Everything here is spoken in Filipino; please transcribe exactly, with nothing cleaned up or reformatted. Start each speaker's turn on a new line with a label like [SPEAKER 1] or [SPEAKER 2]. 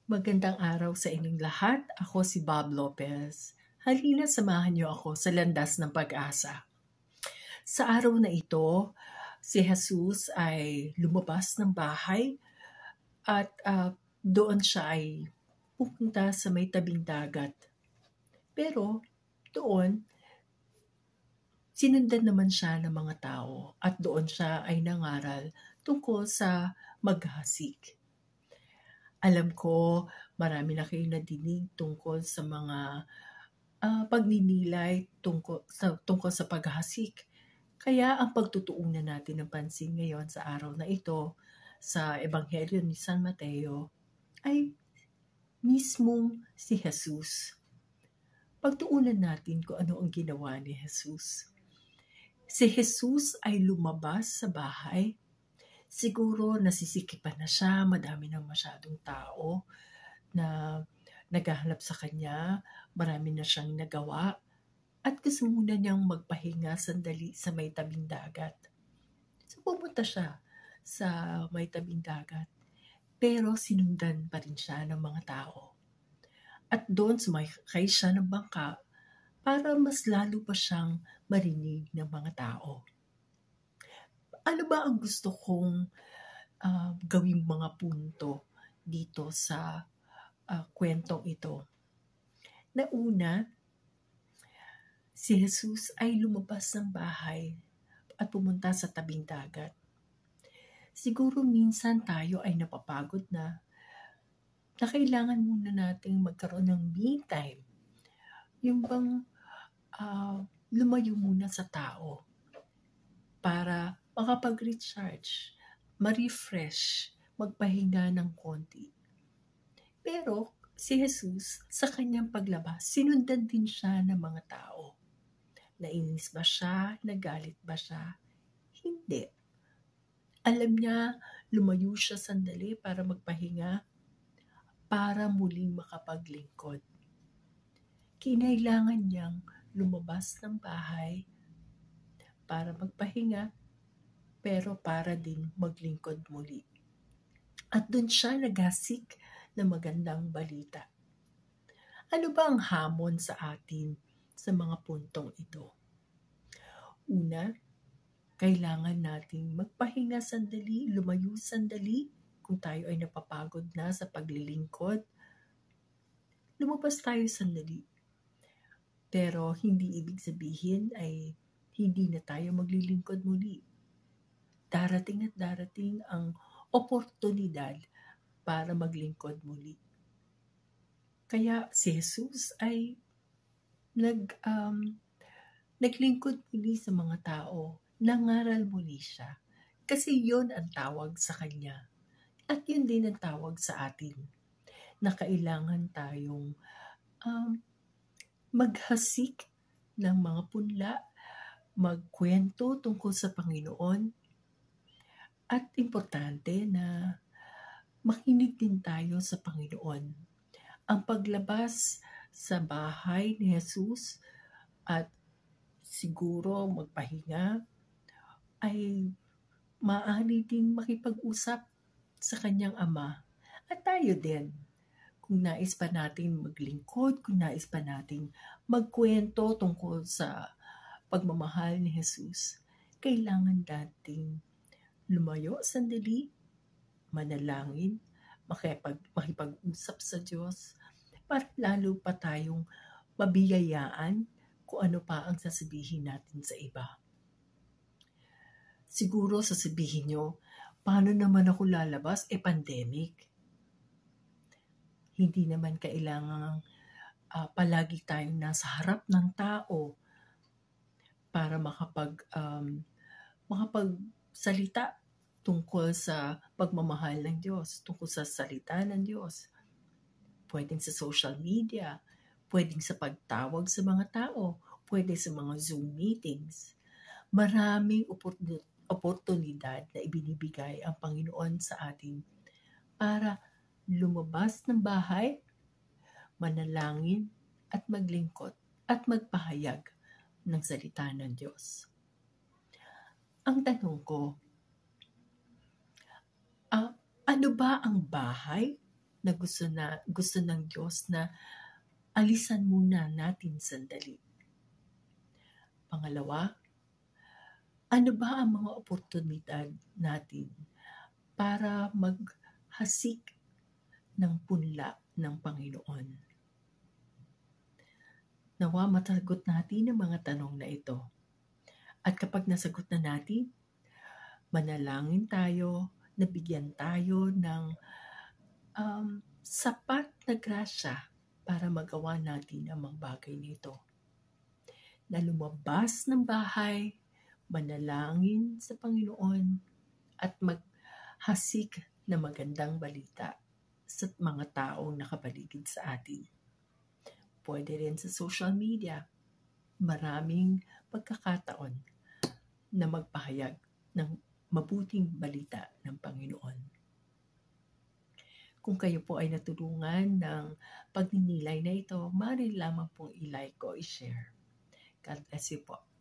[SPEAKER 1] Magandang araw sa inyong lahat. Ako si Bob Lopez. Halina samahan niyo ako sa landas ng pag-asa. Sa araw na ito, si Jesus ay lumabas ng bahay at uh, doon siya ay pupunta sa may tabing dagat. Pero doon, sinundan naman siya ng mga tao at doon siya ay nangaral tungkol sa maghasik. Alam ko, marami na kayong nadinig tungkol sa mga uh, pagninilay tungkol sa, tungkol sa paghasik. Kaya ang pagtutuunan natin ng pansin ngayon sa araw na ito sa Ebanghelyo ni San Mateo ay mismong si Jesus. Pagtuunan natin kung ano ang ginawa ni Jesus. Si Jesus ay lumabas sa bahay. Siguro nasisikipan na siya, madami ng masyadong tao na naghahanap sa kanya, marami na siyang nagawa, at gusto muna niyang magpahinga sandali sa may tabing dagat. So pumunta siya sa may tabing dagat, pero sinundan pa rin siya ng mga tao. At doon sumakay siya ng bangka para mas lalo pa siyang marinig ng mga tao. Ano ba ang gusto kong uh, gawing mga punto dito sa uh, kwentong ito? Na una, si Jesus ay lumabas ng bahay at pumunta sa tabing dagat. Siguro minsan tayo ay napapagod na na kailangan muna nating magkaroon ng me time. Yung bang uh, lumayo muna sa tao para makapag-recharge, ma-refresh, magpahinga ng konti. Pero si Jesus, sa kanyang paglabas, sinundan din siya ng mga tao. Nainis ba siya? Nagalit ba siya? Hindi. Alam niya, lumayo siya sandali para magpahinga, para muling makapaglingkod. Kinailangan niyang lumabas ng bahay para magpahinga, pero para din maglingkod muli. At doon siya naghasik ng magandang balita. Ano ba ang hamon sa atin sa mga puntong ito? Una, kailangan nating magpahinga sandali, lumayo sandali kung tayo ay napapagod na sa paglilingkod. Lumabas tayo sandali. Pero hindi ibig sabihin ay hindi na tayo maglilingkod muli. Darating at darating ang oportunidad para maglingkod muli. Kaya si Jesus ay nag, um, naglingkod muli sa mga tao, nangaral muli siya. Kasi yun ang tawag sa kanya. At yun din ang tawag sa atin, na kailangan tayong um, maghasik ng mga punla, magkwento tungkol sa Panginoon, at importante na makinig din tayo sa Panginoon. Ang paglabas sa bahay ni Jesus at siguro magpahinga ay maaari ding makipag-usap sa kanyang ama. At tayo din, kung nais pa natin maglingkod, kung nais pa natin magkwento tungkol sa pagmamahal ni Jesus, kailangan nating lumayo sandali, manalangin, makipag, makipag-usap sa Diyos, para lalo pa tayong mabiyayaan kung ano pa ang sasabihin natin sa iba. Siguro sasabihin nyo, paano naman ako lalabas? E pandemic. Hindi naman kailangan uh, palagi tayong nasa harap ng tao para makapag, um, makapagsalita tungkol sa pagmamahal ng Diyos, tungkol sa salita ng Diyos. Pwedeng sa social media, pwedeng sa pagtawag sa mga tao, pwede sa mga Zoom meetings. Maraming oportunidad na ibinibigay ang Panginoon sa atin para lumabas ng bahay, manalangin at maglingkod at magpahayag ng salita ng Diyos. Ang tanong ko, uh, ano ba ang bahay na gusto, na, gusto ng Diyos na alisan muna natin sandali. Pangalawa, ano ba ang mga oportunidad natin para maghasik ng punla ng Panginoon? Nawa matagot natin ang mga tanong na ito. At kapag nasagot na natin, manalangin tayo, nabigyan tayo ng um, sapat na grasya para magawa natin ang mga bagay nito. Na lumabas ng bahay, manalangin sa Panginoon at maghasik na magandang balita sa mga taong nakapaligid sa atin. Pwede rin sa social media. Maraming pagkakataon na magpahayag ng mabuting balita ng Panginoon. Kung kayo po ay natulungan ng pagninilay na ito, maaari lamang pong i-like o i-share. God bless you po.